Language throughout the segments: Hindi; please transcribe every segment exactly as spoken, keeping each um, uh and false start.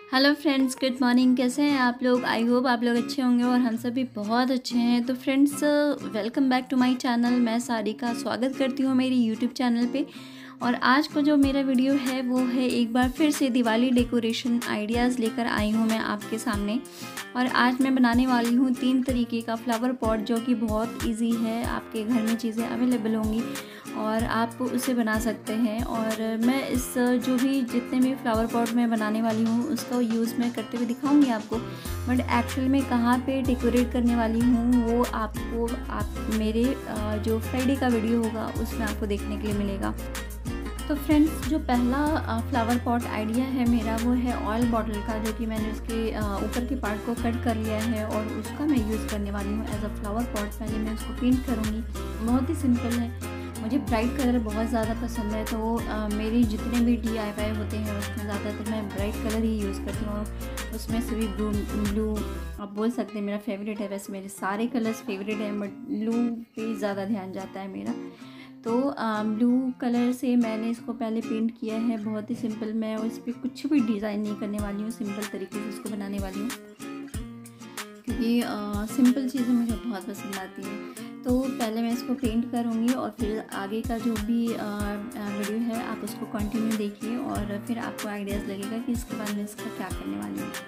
Hello friends, good morning. कैसे हैं आप लोग? आई होप आप लोग अच्छे होंगे और हम सभी बहुत अच्छे हैं। तो friends, welcome back to my channel. मैं सारिका स्वागत करती हूँ मेरी यूट्यूब चैनल पे। और आज को जो मेरा वीडियो है वो है एक बार फिर से दिवाली डेकोरेशन आइडियाज़ लेकर आई हूँ मैं आपके सामने। और आज मैं बनाने वाली हूँ तीन तरीके का फ्लावर पॉट, जो कि बहुत इजी है। आपके घर में चीज़ें अवेलेबल होंगी और आप उसे बना सकते हैं। और मैं इस जो भी जितने भी फ्लावर पॉट मैं बनाने वाली हूँ उसका यूज़ मैं करते हुए दिखाऊंगी आपको। बट एक्चुअल में कहाँ पे डेकोरेट करने वाली हूँ वो आपको आप मेरे जो फ्राइडे का वीडियो होगा उसमें आपको देखने के लिए मिलेगा। तो फ्रेंड्स, जो पहला फ्लावर पॉट आइडिया है मेरा वो है ऑयल बॉटल का, जो कि मैंने उसके ऊपर के पार्ट को कट कर लिया है और उसका मैं यूज़ करने वाली हूँ एज अ फ्लावर पॉट। पहले मैं उसको पेंट करूँगी। बहुत ही सिंपल है। मुझे ब्राइट कलर बहुत ज़्यादा पसंद है, तो आ, मेरी जितने भी डी आई वाई होते हैं उसमें ज़्यादातर मैं ब्राइट कलर ही यूज़ करती हूँ। उसमें से भी ब्लू ब्लू आप बोल सकते हैं मेरा फेवरेट है। वैसे मेरे सारे कलर्स फेवरेट हैं बट ब्लू पे ज़्यादा ध्यान जाता है मेरा। तो ब्लू कलर से मैंने इसको पहले पेंट किया है। बहुत ही सिंपल, मैं इस पर कुछ भी डिज़ाइन नहीं करने वाली हूँ, सिंपल तरीके से इसको बनाने वाली हूँ क्योंकि सिंपल चीज़ें मुझे बहुत पसंद आती हैं। तो पहले मैं इसको पेंट करूँगी और फिर आगे का जो भी वीडियो है आप उसको कंटिन्यू देखिए और फिर आपको आइडियाज़ लगेगा कि इसके बाद मैं इसका क्या करने वाली हूँ।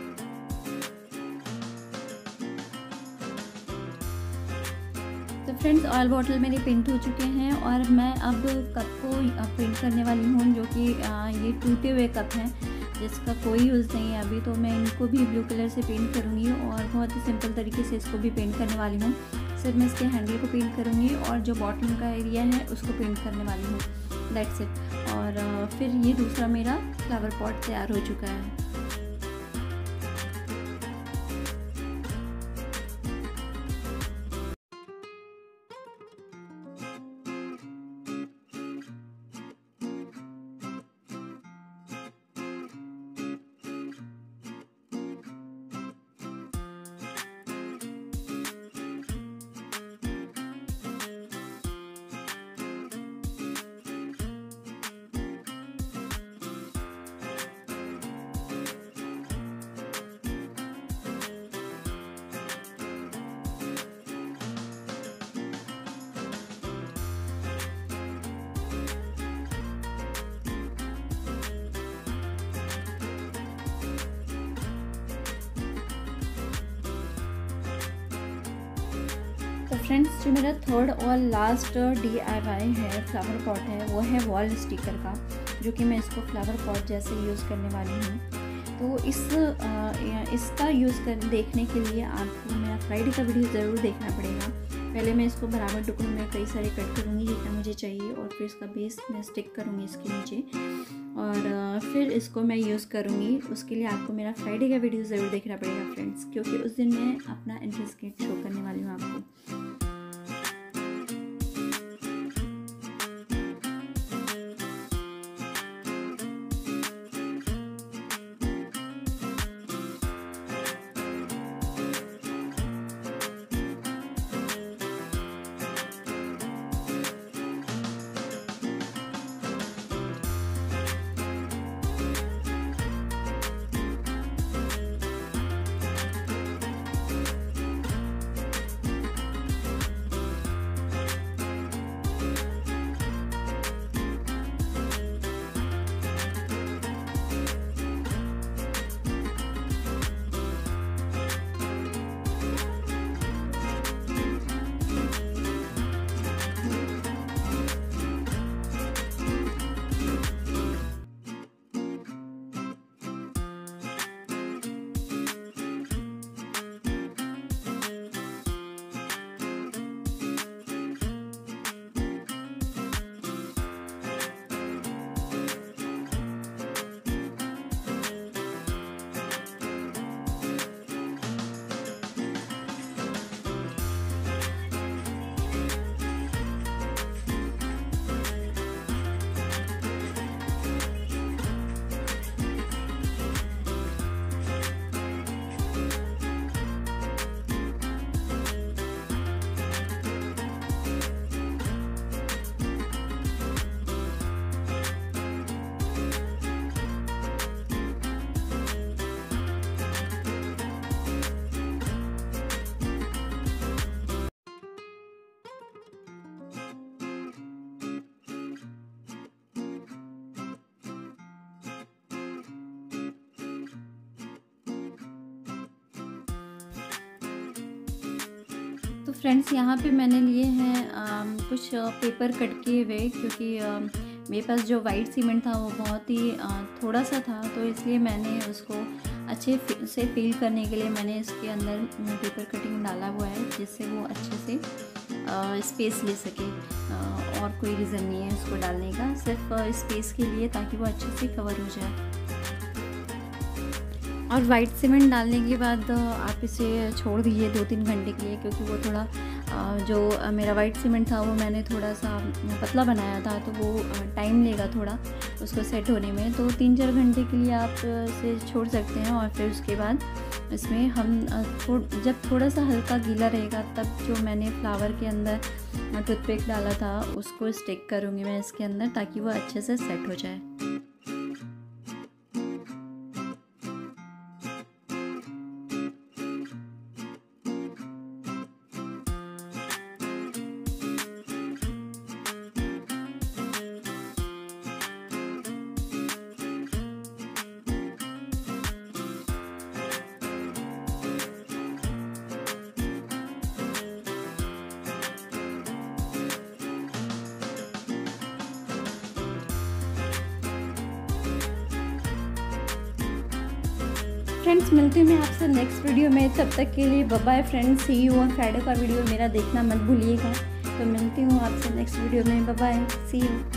तो फ्रेंड्स, ऑयल बॉटल मेरे पेंट हो चुके हैं और मैं अब कप को पेंट करने वाली हूँ, जो कि ये टूटे हुए कप हैं जिसका कोई यूज़ नहीं है अभी। तो मैं इनको भी ब्लू कलर से पेंट करूँगी और बहुत ही सिंपल तरीके से इसको भी पेंट करने वाली हूँ। सिर्फ मैं इसके हैंडल को पेंट करूँगी और जो बॉटम का एरिया है उसको पेंट करने वाली हूँ। That's it. और फिर ये दूसरा मेरा फ्लावर पॉट तैयार हो चुका है। तो फ्रेंड्स, जो मेरा थर्ड और लास्ट डी आई वाई है फ्लावर पॉट है वो है वॉल स्टिकर का, जो कि मैं इसको फ्लावर पॉट जैसे यूज़ करने वाली हूँ। तो इस आ, इसका यूज़ कर देखने के लिए आपको मेरा फ्राइडे का वीडियो ज़रूर देखना पड़ेगा। पहले मैं इसको बराबर टुकड़ों में कई सारे कट करूँगी जितना मुझे चाहिए और फिर इसका बेस मैं स्टिक करूँगी इसके नीचे और फिर इसको मैं यूज़ करूँगी। उसके लिए आपको मेरा फ्राइडे का वीडियो ज़रूर देखना पड़ेगा फ्रेंड्स, क्योंकि उस दिन मैं अपना इंटरेस्ट शो करने वाली हूँ आपको। फ्रेंड्स यहाँ पे मैंने लिए हैं अम, कुछ पेपर कट किए हुए, क्योंकि अम, मेरे पास जो वाइट सीमेंट था वो बहुत ही अ, थोड़ा सा था, तो इसलिए मैंने उसको अच्छे फि- से फिल करने के लिए मैंने इसके अंदर पेपर कटिंग डाला हुआ है, जिससे वो अच्छे से स्पेस ले सके। अ, और कोई रीज़न नहीं है इसको डालने का, सिर्फ स्पेस के लिए, ताकि वो अच्छे से कवर हो जाए। और वाइट सीमेंट डालने के बाद आप इसे छोड़ दीजिए दो तीन घंटे के लिए, क्योंकि वो थोड़ा जो मेरा वाइट सीमेंट था वो मैंने थोड़ा सा पतला बनाया था, तो वो टाइम लेगा थोड़ा उसको सेट होने में। तो तीन चार घंटे के लिए आप इसे छोड़ सकते हैं। और फिर उसके बाद इसमें हम थोड़ जब थोड़ा सा हल्का गीला रहेगा, तब जो मैंने फ्लावर के अंदर टूथपिक डाला था उसको स्टिक करूँगी मैं इसके अंदर, ताकि वो अच्छे से सेट हो जाए। फ्रेंड्स, मिलती हूँ मैं आपसे नेक्स्ट वीडियो में। तब तक के लिए bye bye friends, see you. और फ्राइडे का वीडियो मेरा देखना मत भूलिएगा। तो मिलती हूँ आपसे नेक्स्ट वीडियो में। Bye bye, see you.